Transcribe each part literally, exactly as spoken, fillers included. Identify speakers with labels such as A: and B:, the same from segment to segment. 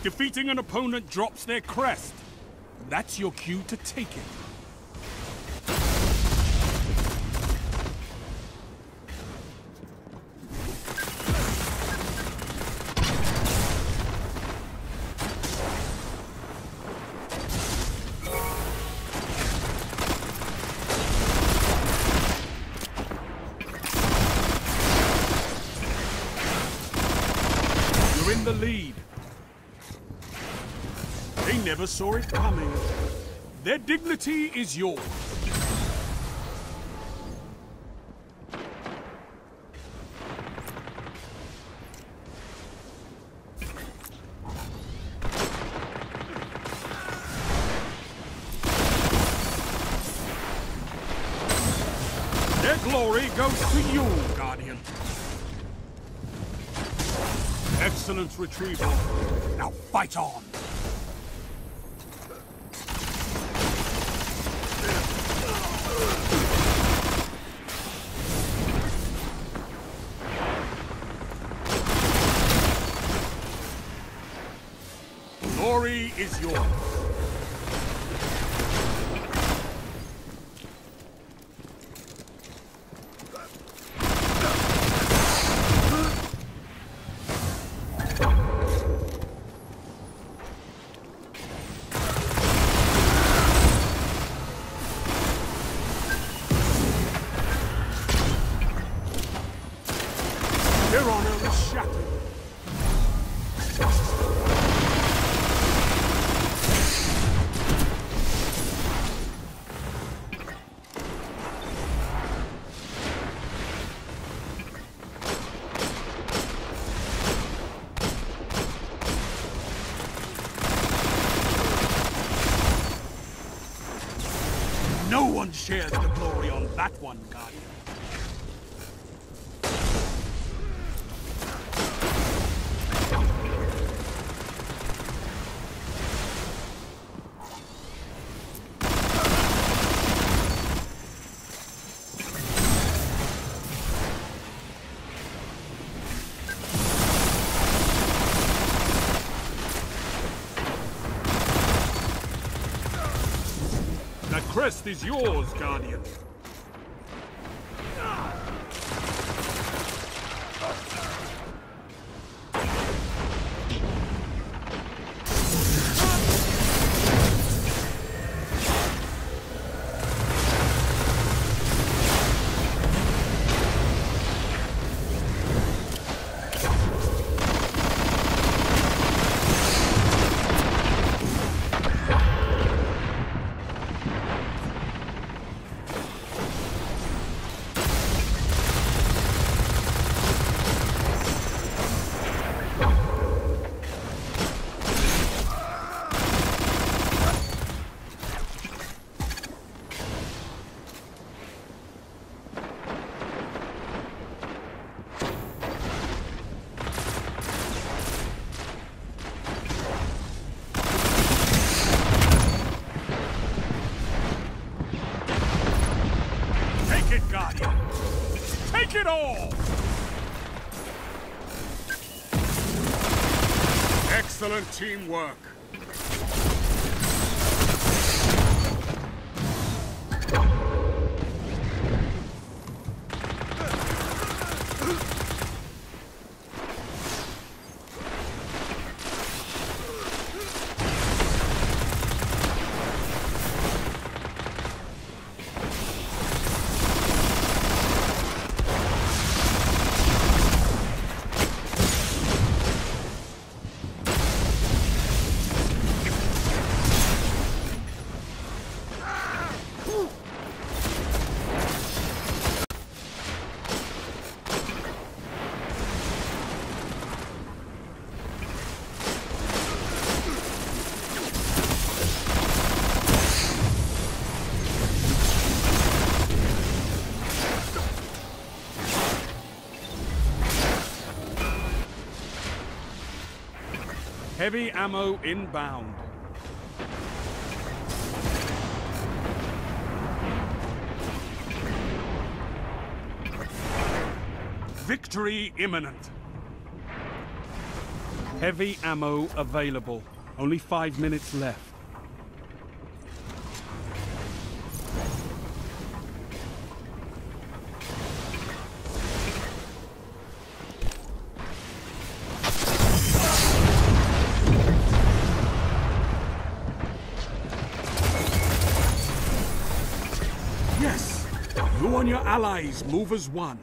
A: Defeating an opponent drops their crest. That's your cue to take it. You're in the lead. They never saw it coming. Their dignity is yours. Their glory goes to you, Guardian. Excellent retrieval. Now fight on. Glory is yours. Their honor is shattered. No one shares the glory on that one, Guardian. That crest is yours, Guardian. Take it, Guardian! Take it all! Excellent teamwork. Heavy ammo inbound. Victory imminent. Heavy ammo available. Only five minutes left. Yes! You and your allies move as one.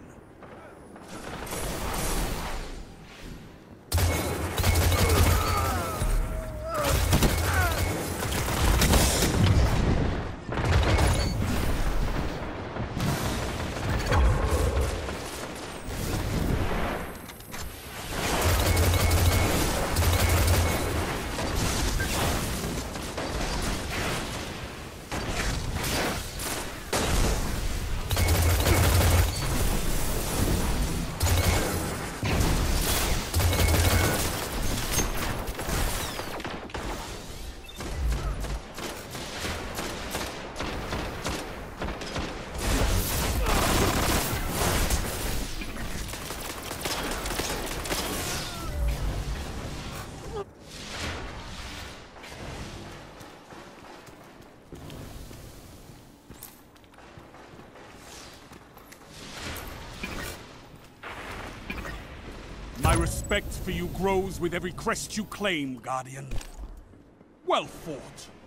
A: My respect for you grows with every crest you claim, Guardian. Well fought.